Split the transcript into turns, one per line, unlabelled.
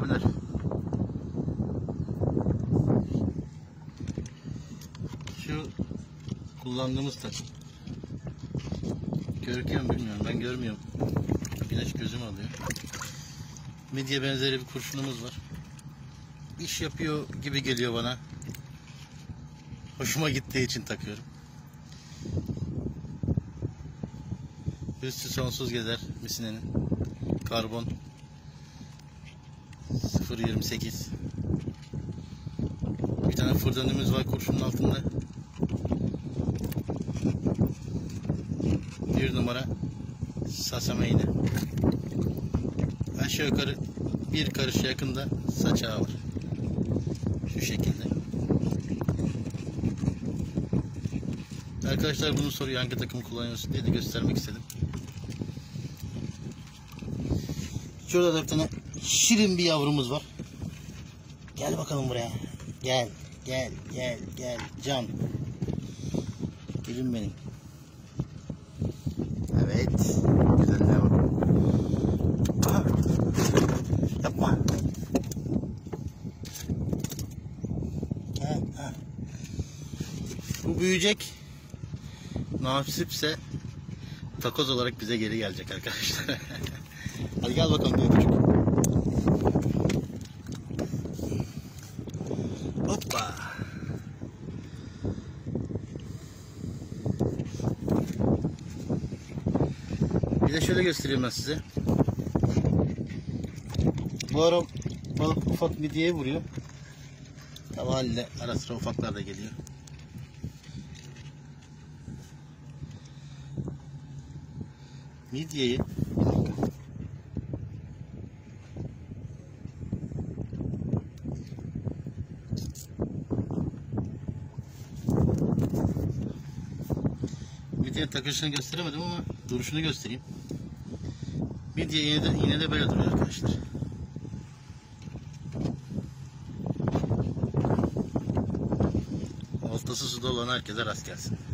abiler. Şu kullandığımız takım. Görüküyor mu bilmiyorum. Ben görmüyorum. Güneş gözümü alıyor. Midye benzeri bir kurşunumuz var. İş yapıyor gibi geliyor bana. Hoşuma gittiği için takıyorum. Üstü sonsuz gezer Misine'nin. Karbon 0.28. Bir tane fırdanımız var kurşunun altında. Bir numara Sasame iğne. Aşağı yukarı bir karışa yakında saç ağı var. Şu şekilde. Arkadaşlar bunu soruyor, hangi takım kullanıyorsun diye de göstermek istedim. Şurada da bir tane şirin bir yavrumuz var. Gel bakalım buraya. Gel can. Gülüm benim. Evet. Güzelliğe bak. Aha. Yapma. Ha. Bu büyüyecek. Nasipse takoz olarak bize geri gelecek arkadaşlar. Hadi gel bakalım bir öpücük. Hoppa. Bir de şöyle göstereyim ben size. Bu ara balık ufak midyeye vuruyor. Tabi haliyle ara sıra ufaklar da geliyor. Midyeyi midye takışını gösteremedim ama duruşunu göstereyim. Midye yine de böyle duruyor arkadaşlar. Oltası suda olan herkese rast gelsin.